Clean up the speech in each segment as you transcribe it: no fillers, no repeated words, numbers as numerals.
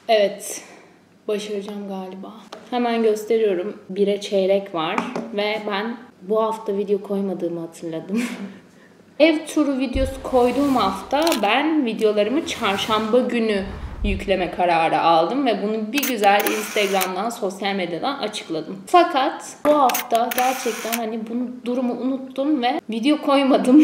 Evet, başaracağım galiba. Hemen gösteriyorum. 1'e çeyrek var ve ben bu hafta video koymadığımı hatırladım. Ev turu videosu koyduğum hafta ben videolarımı çarşamba günü yükleme kararı aldım ve bunu bir güzel Instagram'dan, sosyal medyadan açıkladım. Fakat bu hafta gerçekten bunu durumu unuttum ve video koymadım.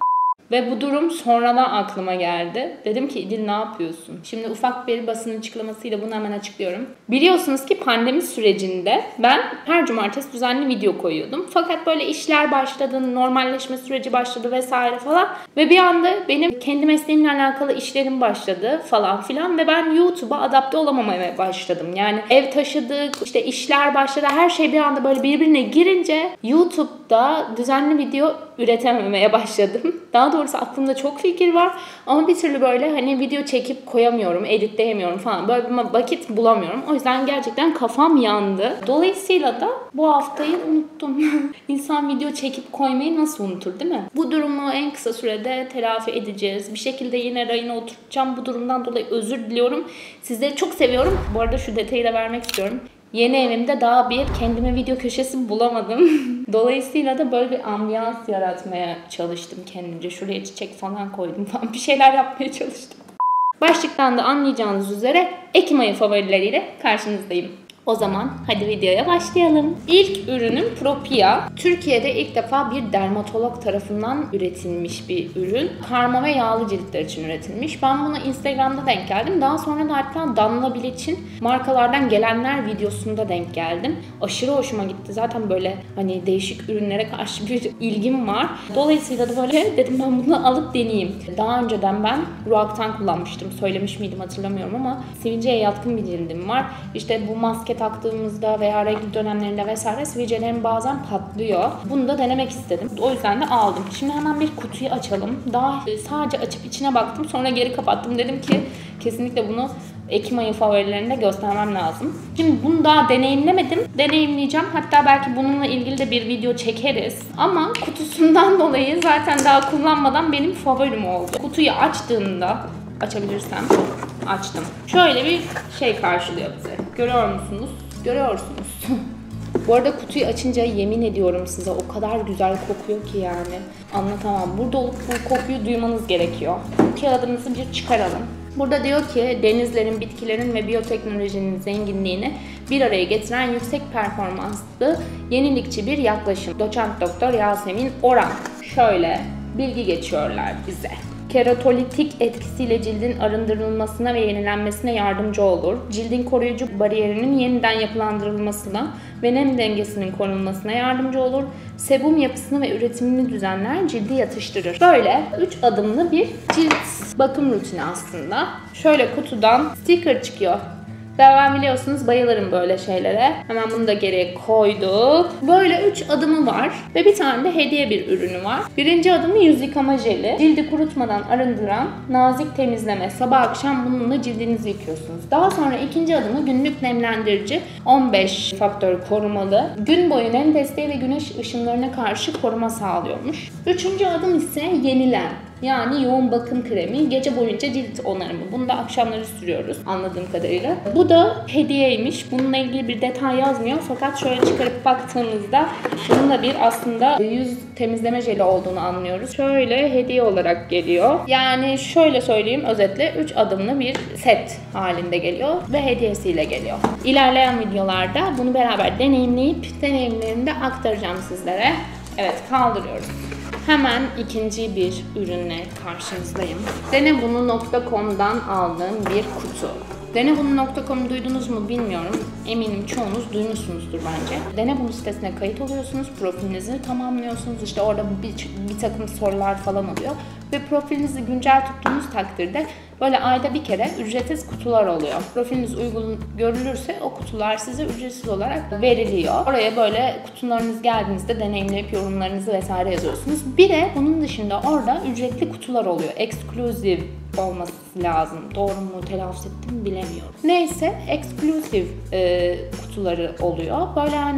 Ve bu durum sonradan aklıma geldi. Dedim ki İdil ne yapıyorsun? Şimdi ufak bir basın açıklamasıyla bunu hemen açıklıyorum. Biliyorsunuz ki pandemi sürecinde ben her cumartesi düzenli video koyuyordum. Fakat böyle işler başladı, normalleşme süreci başladı vesaire falan. Ve bir anda benim kendi mesleğimle alakalı işlerim başladı falan filan. Ve ben YouTube'a adapte olamamaya başladım. Yani ev taşıdık, işte işler başladı. Her şey bir anda böyle birbirine girince YouTube'da düzenli video üretememeye başladım. Daha doğrusu aklımda çok fikir var ama bir türlü böyle video çekip koyamıyorum, editleyemiyorum falan. Böyle bir vakit bulamıyorum. O yüzden gerçekten kafam yandı. Dolayısıyla da bu haftayı unuttum. İnsan video çekip koymayı nasıl unutur, değil mi? Bu durumu en kısa sürede telafi edeceğiz. Bir şekilde yine rayına oturtacağım. Bu durumdan dolayı özür diliyorum. Sizleri çok seviyorum. Bu arada şu detayı da vermek istiyorum. Yeni evimde daha bir kendime video köşesi bulamadım. Dolayısıyla da böyle bir ambiyans yaratmaya çalıştım kendimce. Şuraya çiçek falan koydum falan. Bir şeyler yapmaya çalıştım. Başlıktan da anlayacağınız üzere Ekim ayı favorileriyle karşınızdayım. O zaman hadi videoya başlayalım. İlk ürünüm Propia. Türkiye'de ilk defa bir dermatolog tarafından üretilmiş bir ürün. Karma ve yağlı ciltler için üretilmiş. Ben buna Instagram'da denk geldim. Daha sonra da hatta Danla Bilic'in markalardan gelenler videosunda denk geldim. Aşırı hoşuma gitti. Zaten böyle değişik ürünlere karşı bir ilgim var. Dolayısıyla da böyle dedim ben bunu alıp deneyeyim. Daha önceden ben Roaccutane kullanmıştım. Söylemiş miydim hatırlamıyorum ama sivilceye yatkın bir cildim var. İşte bu maske taktığımızda veya regl dönemlerinde vesaire sivilcelerim bazen patlıyor. Bunu da denemek istedim. O yüzden de aldım. Şimdi hemen bir kutuyu açalım. Daha sadece açıp içine baktım. Sonra geri kapattım. Dedim ki kesinlikle bunu Ekim ayı favorilerinde göstermem lazım. Şimdi bunu daha deneyimlemedim. Deneyimleyeceğim. Hatta belki bununla ilgili de bir video çekeriz. Ama kutusundan dolayı zaten daha kullanmadan benim favorim oldu. Kutuyu açtığımda, açabilirsem, açtım. Şöyle bir şey karşılıyor bize. Görüyor musunuz? Görüyorsunuz. Bu arada kutuyu açınca yemin ediyorum size o kadar güzel kokuyor ki yani. Anlatamam. Burada olup bu kokuyu duymanız gerekiyor. Kağıdımızı bir çıkaralım. Burada diyor ki denizlerin, bitkilerin ve biyoteknolojinin zenginliğini bir araya getiren yüksek performanslı, yenilikçi bir yaklaşım. Doçent Doktor Yasemin Oran şöyle bilgi geçiyorlar bize. Keratolitik etkisiyle cildin arındırılmasına ve yenilenmesine yardımcı olur. Cildin koruyucu bariyerinin yeniden yapılandırılmasına ve nem dengesinin korunmasına yardımcı olur. Sebum yapısını ve üretimini düzenler, cildi yatıştırır. Böyle 3 adımlı bir cilt bakım rutini aslında. Şöyle kutudan sticker çıkıyor. Ben biliyorsunuz bayılırım böyle şeylere. Hemen bunu da geriye koyduk. Böyle 3 adımı var ve bir tane de hediye bir ürünü var. Birinci adımı yüz yıkama jeli. Cildi kurutmadan arındıran nazik temizleme. Sabah akşam bununla cildinizi yıkıyorsunuz. Daha sonra ikinci adımı günlük nemlendirici. 15 faktör korumalı. Gün boyu nem desteği ve güneş ışınlarına karşı koruma sağlıyormuş. Üçüncü adım ise yenilen. Yani yoğun bakım kremi, gece boyunca cilt onarımı. Bunu da akşamları sürüyoruz anladığım kadarıyla. Bu da hediyeymiş. Bununla ilgili bir detay yazmıyor. Fakat şöyle çıkarıp baktığımızda bunun da bir aslında yüz temizleme jeli olduğunu anlıyoruz. Şöyle hediye olarak geliyor. Yani şöyle söyleyeyim özetle 3 adımlı bir set halinde geliyor ve hediyesiyle geliyor. İlerleyen videolarda bunu beraber deneyimleyip deneyimlerimi de aktaracağım sizlere. Evet, kaldırıyoruz. Hemen ikinci bir ürünle karşınızdayım. Denebunu.com'dan aldığım bir kutu. Denebunu.com'u duydunuz mu bilmiyorum. Eminim çoğunuz duymuşsunuzdur bence. Denebunu sitesine kayıt oluyorsunuz. Profilinizi tamamlıyorsunuz. İşte orada bir takım sorular falan oluyor. Ve profilinizi güncel tuttuğunuz takdirde böyle ayda bir kere ücretsiz kutular oluyor. Profiliniz uygun görülürse o kutular size ücretsiz olarak veriliyor. Oraya böyle kutularınız geldiğinizde deneyimleyip yorumlarınızı vesaire yazıyorsunuz. Bir de bunun dışında orada ücretli kutular oluyor. Exclusive olması lazım. Doğru mu telaffuz ettim bilemiyorum. Neyse exclusive kutuları oluyor. Böyle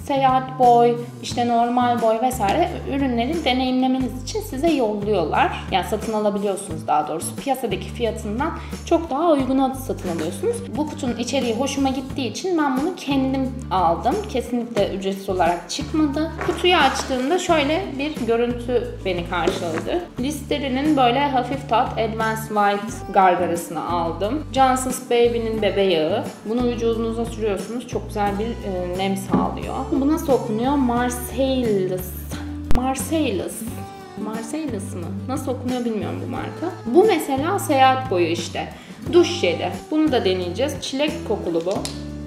seyahat boy, işte normal boy vesaire ürünleri deneyimlemeniz için size yolluyorlar. Yani satın alabiliyorsunuz daha doğrusu. Piyasadaki fiyatından çok daha uyguna satın alıyorsunuz. Bu kutunun içeriği hoşuma gittiği için ben bunu kendim aldım. Kesinlikle ücretsiz olarak çıkmadı. Kutuyu açtığımda şöyle bir görüntü beni karşıladı. Listerine'in böyle hafif tat Advanced White gargarasını aldım. Johnson's Baby'nin bebe yağı. Bunu vücudunuza sürüyorsunuz. Çok güzel bir nem sağlıyor. Bu nasıl okunuyor? Marseilles mı? Nasıl okunuyor bilmiyorum bu marka. Bu mesela seyahat boyu işte. Duş jeli. Bunu da deneyeceğiz. Çilek kokulu bu.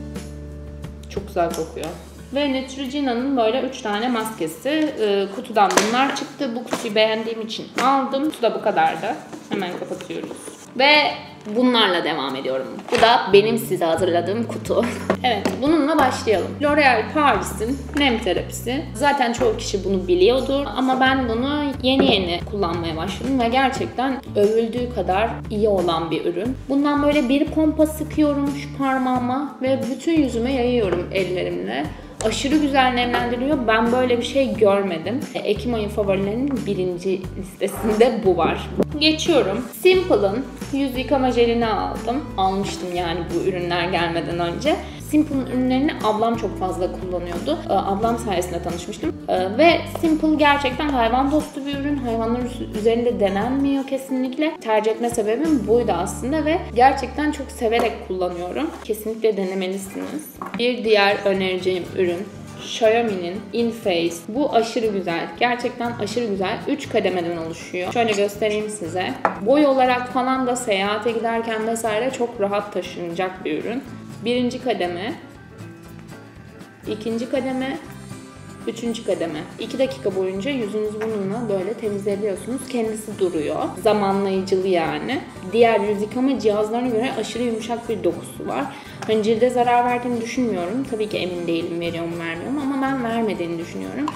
Çok güzel kokuyor. Ve Neutrogena'nın böyle 3 tane maskesi. Kutudan bunlar çıktı. Bu kutuyu beğendiğim için aldım. Kutu da bu kadardı. Hemen kapatıyoruz. Ve bunlarla devam ediyorum. Bu da benim size hazırladığım kutu. Evet, bununla başlayalım. L'Oréal Paris'in nem terapisi. Zaten çoğu kişi bunu biliyordur ama ben bunu yeni kullanmaya başladım ve gerçekten övüldüğü kadar iyi olan bir ürün. Bundan böyle bir pompa sıkıyorum şu parmağıma ve bütün yüzüme yayıyorum ellerimle. Aşırı güzel nemlendiriyor. Ben böyle bir şey görmedim. Ekim ayı favorilerinin birinci listesinde bu var. Geçiyorum. Simple'ın yüz yıkama jelini aldım. Almıştım yani bu ürünler gelmeden önce. Simple'ın ürünlerini ablam çok fazla kullanıyordu. Ablam sayesinde tanışmıştım. Ve Simple gerçekten hayvan dostu bir ürün. Hayvanların üzerinde denenmiyor kesinlikle. Tercih etme sebebim buydu aslında ve gerçekten çok severek kullanıyorum. Kesinlikle denemelisiniz. Bir diğer önereceğim ürün Xiaomi'nin InFace. Bu aşırı güzel. Gerçekten aşırı güzel. 3 kademeden oluşuyor. Şöyle göstereyim size. Boy olarak falan da seyahate giderken vesaire çok rahat taşınacak bir ürün. Birinci kademe, ikinci kademe, üçüncü kademe. 2 dakika boyunca yüzünüzü bununla böyle temizleyebiliyorsunuz. Kendisi duruyor. Zamanlayıcılı yani. Diğer yüz yıkama cihazlarına göre aşırı yumuşak bir dokusu var. Hani cilde zarar verdiğini düşünmüyorum. Tabii ki emin değilim veriyor mu vermiyor mu ama ben vermediğini düşünüyorum.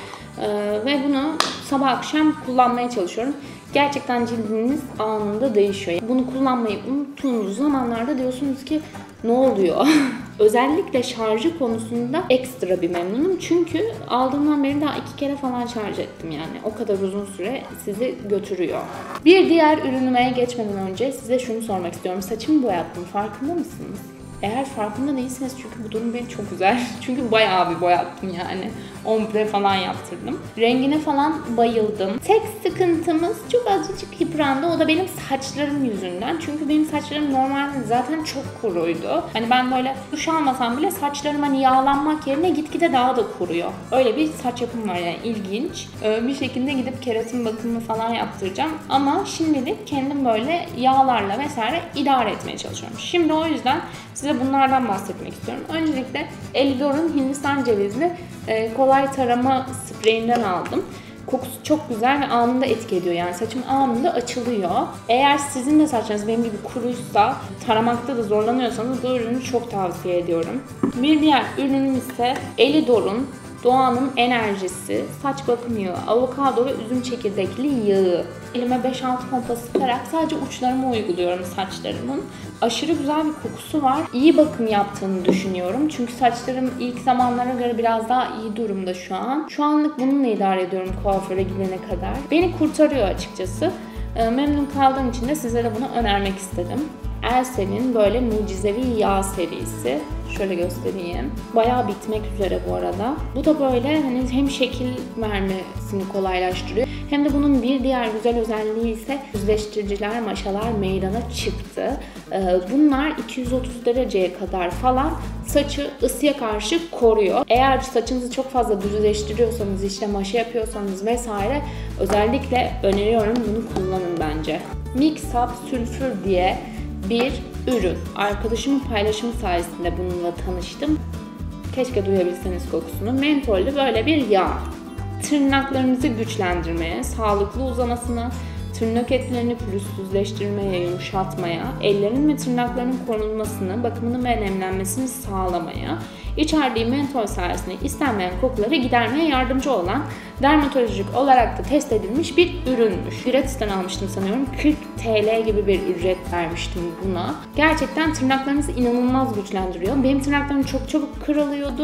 Ve bunu sabah akşam kullanmaya çalışıyorum. Gerçekten cildiniz anında değişiyor. Bunu kullanmayı unuttuğunuz zamanlarda diyorsunuz ki ne oluyor? Özellikle şarjı konusunda ekstra bir memnunum. Çünkü aldığımdan beri daha 2 kere falan şarj ettim yani. O kadar uzun süre sizi götürüyor. Bir diğer ürünüme geçmeden önce size şunu sormak istiyorum. Saçımı boyattım. Farkında mısınız? Eğer farkında değilseniz çünkü bu durum beni çok üzer. Çünkü bayağı bir boyattım yani. Ombre falan yaptırdım. Rengine falan bayıldım. Tek sıkıntımız çok azıcık yıprandı. O da benim saçlarım yüzünden. Çünkü benim saçlarım normalde zaten çok kuruydu. Hani ben böyle duş almasam bile saçlarım hani yağlanmak yerine gitgide daha da kuruyor. Öyle bir saç yapım var yani ilginç. Bir şekilde gidip keratin bakımını falan yaptıracağım. Ama şimdilik kendim böyle yağlarla vesaire idare etmeye çalışıyorum. Şimdi o yüzden size bunlardan bahsetmek istiyorum. Öncelikle Elidor'un Hindistan cevizli kolay tarama spreyinden aldım. Kokusu çok güzel ve anında etki ediyor. Yani saçım anında açılıyor. Eğer sizin de saçlarınız benim gibi kuruysa, taramakta da zorlanıyorsanız bu ürünü çok tavsiye ediyorum. Bir diğer ürünüm ise Elidor'un Doğanın Enerjisi saç bakım yağı, avokado ve üzüm çekirdekli yağı. Elime 5-6 pompa sıkarak sadece uçlarıma uyguluyorum saçlarımın. Aşırı güzel bir kokusu var. İyi bakım yaptığını düşünüyorum. Çünkü saçlarım ilk zamanlara göre biraz daha iyi durumda şu an. Şu anlık bununla idare ediyorum kuaföre gidene kadar. Beni kurtarıyor açıkçası. Memnun kaldığım için de sizlere bunu önermek istedim. Elsen'in böyle mucizevi yağ serisi. Şöyle göstereyim. Bayağı bitmek üzere bu arada. Bu da böyle hani hem şekil vermesini kolaylaştırıyor hem de bunun bir diğer güzel özelliği ise düzleştiriciler, maşalar meydana çıktı. Bunlar 230 dereceye kadar falan saçı ısıya karşı koruyor. Eğer saçınızı çok fazla düzleştiriyorsanız, işte maşa yapıyorsanız vesaire özellikle öneriyorum bunu kullanın bence. Mix Up Sülfür diye bir ürün. Arkadaşımın paylaşımı sayesinde bununla tanıştım. Keşke duyabilseniz kokusunu. Mentollü böyle bir yağ. Tırnaklarınızı güçlendirmeye, sağlıklı uzamasına, tırnak etlerini pürüzsüzleştirmeye, yumuşatmaya, ellerin ve tırnakların korunmasını, bakımını ve nemlenmesini sağlamaya, içerdiği mentol sayesinde istenmeyen kokuları gidermeye yardımcı olan dermatolojik olarak da test edilmiş bir ürünmüş. Gratis'ten almıştım sanıyorum. 40 TL gibi bir ücret vermiştim buna. Gerçekten tırnaklarınızı inanılmaz güçlendiriyor. Benim tırnaklarım çok çabuk kırılıyordu.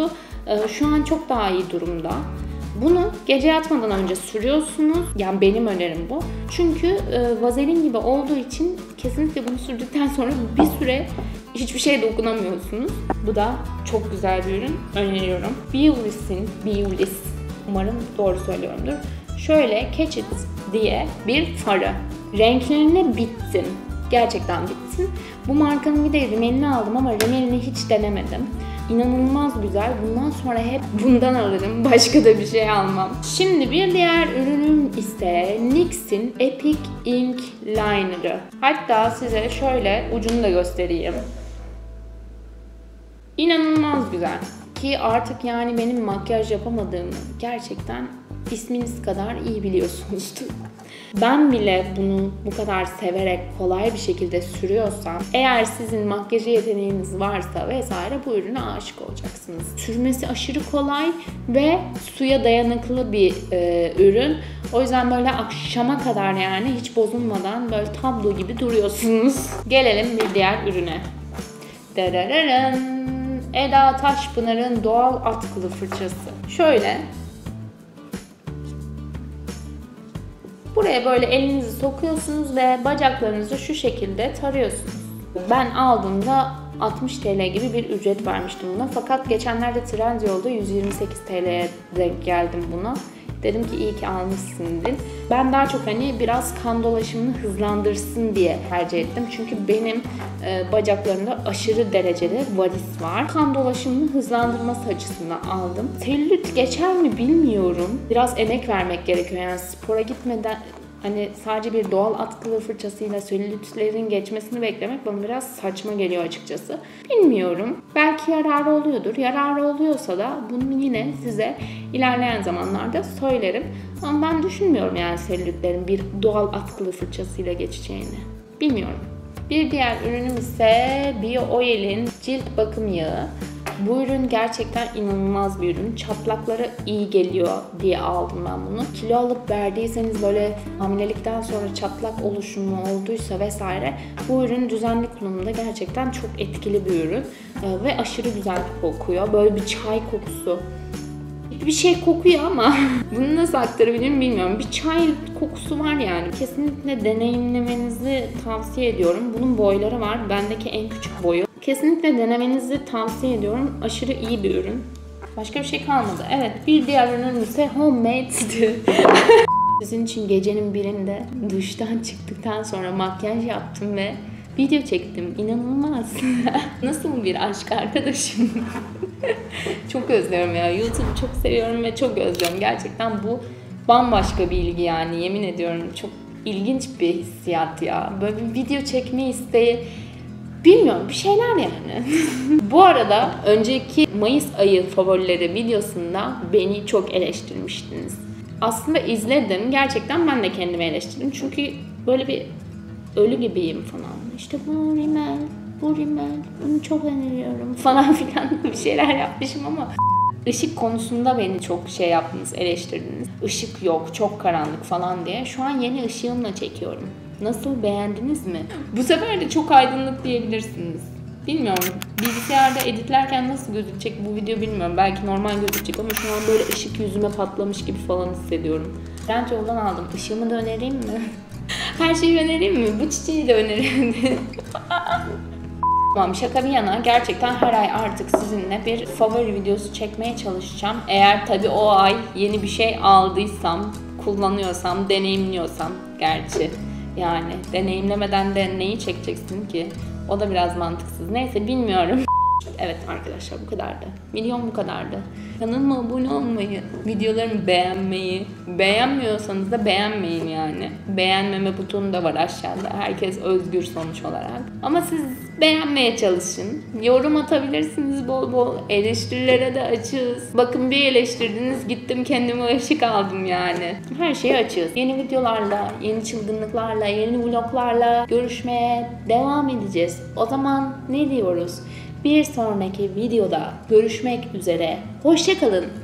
Şu an çok daha iyi durumda. Bunu gece yatmadan önce sürüyorsunuz. Yani benim önerim bu. Çünkü vazelin gibi olduğu için kesinlikle bunu sürdükten sonra bir süre hiçbir şeye dokunamıyorsunuz. Bu da çok güzel bir ürün. Öneriyorum. Beulis. Umarım doğru söylüyorumdur. Şöyle Catch It diye bir farı. Renklerine bittim. Gerçekten bittim. Bu markanın bir de rimelini aldım ama rimelini hiç denemedim. İnanılmaz güzel. Bundan sonra hep bundan alırım. Başka da bir şey almam. Şimdi bir diğer ürünüm ise NYX'in Epic Ink Liner'ı. Hatta size şöyle ucunu da göstereyim. İnanılmaz güzel. Ki artık yani benim makyaj yapamadığımı gerçekten isminiz kadar iyi biliyorsunuzdur. Ben bile bunu bu kadar severek kolay bir şekilde sürüyorsam, eğer sizin makyaj yeteneğiniz varsa vesaire bu ürüne aşık olacaksınız. Sürmesi aşırı kolay ve suya dayanıklı bir ürün. O yüzden böyle akşama kadar yani hiç bozulmadan böyle tablo gibi duruyorsunuz. Gelelim bir diğer ürüne. Darararın. Eda Taşpınar'ın doğal atkılı fırçası. Şöyle. Buraya böyle elinizi sokuyorsunuz ve bacaklarınızı şu şekilde tarıyorsunuz. Ben aldığımda 60 TL gibi bir ücret vermiştim buna. Fakat geçenlerde Trendyol'da 128 TL'ye denk geldim buna. Dedim ki iyi ki almışsındır. Ben daha çok hani biraz kan dolaşımını hızlandırsın diye tercih ettim. Çünkü benim bacaklarımda aşırı derecede varis var. Kan dolaşımını hızlandırması açısından aldım. Selülit geçer mi bilmiyorum. Biraz emek vermek gerekiyor. Yani spora gitmeden hani sadece bir doğal atkılı fırçasıyla selülitlerin geçmesini beklemek bana biraz saçma geliyor açıkçası. Bilmiyorum. Belki yararı oluyordur. Yararı oluyorsa da bunu yine size ilerleyen zamanlarda söylerim. Ama ben düşünmüyorum yani selülitlerin bir doğal atkılı fırçasıyla geçeceğini. Bilmiyorum. Bir diğer ürünüm ise BioOil'in cilt bakım yağı. Bu ürün gerçekten inanılmaz bir ürün. Çatlaklara iyi geliyor diye aldım ben bunu. Kilo alıp verdiyseniz böyle hamilelikten sonra çatlak oluşumu olduysa vesaire bu ürün düzenli kullanımda gerçekten çok etkili bir ürün. Ve aşırı güzel kokuyor. Böyle bir çay kokusu. Bir şey kokuyor ama bunu nasıl aktarabilirim bilmiyorum. Bir çay kokusu var yani. Kesinlikle deneyimlemenizi tavsiye ediyorum. Bunun boyları var. Bendeki en küçük boyu. Kesinlikle denemenizi tavsiye ediyorum. Aşırı iyi bir ürün. Başka bir şey kalmadı. Evet, bir diğer ürün ise Homemade'di. Sizin için gecenin birinde duştan çıktıktan sonra makyaj yaptım ve video çektim. İnanılmaz. Nasıl bir aşk arkadaşım. Çok özlüyorum ya. YouTube'u çok seviyorum ve çok özlüyorum. Gerçekten bu bambaşka bir ilgi yani. Yemin ediyorum çok ilginç bir hissiyat ya. Böyle bir video çekme isteği. Bilmiyorum bir şeyler yani. Bu arada önceki Mayıs ayı favorileri videosunda beni çok eleştirmiştiniz. Aslında izledim. Gerçekten ben de kendimi eleştirdim. Çünkü böyle bir ölü gibiyim falan. İşte bu rimel, bunu çok öneriyorum falan filan bir şeyler yapmışım ama ışık konusunda beni çok şey yaptınız, eleştirdiniz. Işık yok, çok karanlık falan diye. Şu an yeni ışığımla çekiyorum. Nasıl, beğendiniz mi? Bu sefer de çok aydınlık diyebilirsiniz. Bilmiyorum. Bilgisayarda editlerken nasıl gözükecek bu video bilmiyorum. Belki normal gözükecek ama şu an böyle ışık yüzüme patlamış gibi falan hissediyorum. Trendyol'dan aldım. Işığımı da önereyim mi? Her şeyi önereyim mi? Bu çiçeği de önereyim. Tamam, şaka bir yana gerçekten her ay artık sizinle bir favori videosu çekmeye çalışacağım. Eğer tabii o ay yeni bir şey aldıysam, kullanıyorsam, deneyimliyorsam gerçi. Yani deneyimlemeden de neyi çekeceksin ki? O da biraz mantıksız. Neyse bilmiyorum. Evet arkadaşlar bu kadardı. Milyon bu kadardı. Kanalıma abone olmayı, videolarımı beğenmeyi, beğenmiyorsanız da beğenmeyin yani. Beğenmeme butonu da var aşağıda. Herkes özgür sonuç olarak. Ama siz beğenmeye çalışın. Yorum atabilirsiniz bol bol. Eleştirilere de açığız. Bakın bir eleştirdiniz gittim kendime ışık aldım yani. Her şeye açığız. Yeni videolarla, yeni çılgınlıklarla, yeni vloglarla görüşmeye devam edeceğiz. O zaman ne diyoruz? Bir sonraki videoda görüşmek üzere. Hoşça kalın.